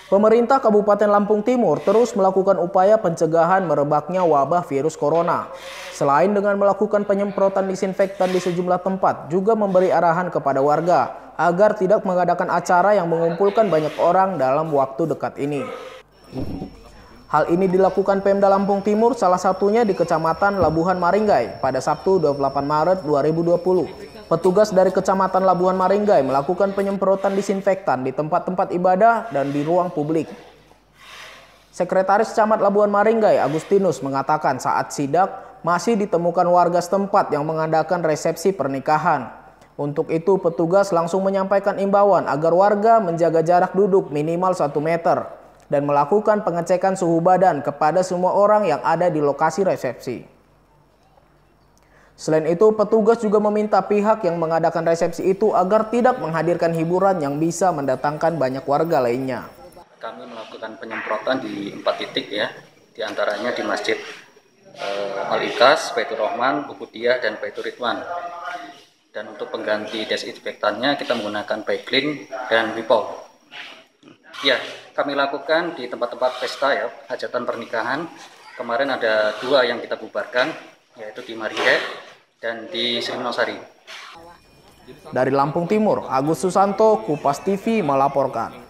Pemerintah Kabupaten Lampung Timur terus melakukan upaya pencegahan merebaknya wabah virus corona. Selain dengan melakukan penyemprotan disinfektan di sejumlah tempat, juga memberi arahan kepada warga agar tidak mengadakan acara yang mengumpulkan banyak orang dalam waktu dekat ini. Hal ini dilakukan Pemda Lampung Timur, salah satunya di Kecamatan Labuhan Maringgai pada Sabtu 28 Maret 2020. Petugas dari Kecamatan Labuhan Maringgai melakukan penyemprotan disinfektan di tempat-tempat ibadah dan di ruang publik. Sekretaris Camat Labuhan Maringgai, Agustinus, mengatakan saat sidak masih ditemukan warga setempat yang mengadakan resepsi pernikahan. Untuk itu, petugas langsung menyampaikan imbauan agar warga menjaga jarak duduk minimal 1 meter dan melakukan pengecekan suhu badan kepada semua orang yang ada di lokasi resepsi. Selain itu, petugas juga meminta pihak yang mengadakan resepsi itu agar tidak menghadirkan hiburan yang bisa mendatangkan banyak warga lainnya. Kami melakukan penyemprotan di 4 titik ya, diantaranya di Masjid Al-Ikhlas, Baitur Rahman, Ubudiyah, dan Baitur Ridwan. Dan untuk pengganti desinfektannya kita menggunakan Baiklin dan Wipol. Ya, kami lakukan di tempat-tempat pesta ya, hajatan pernikahan. Kemarin ada 2 yang kita bubarkan, yaitu di Maringgai dan di Srinosari. Dari Lampung Timur, Agus Susanto, Kupas TV melaporkan.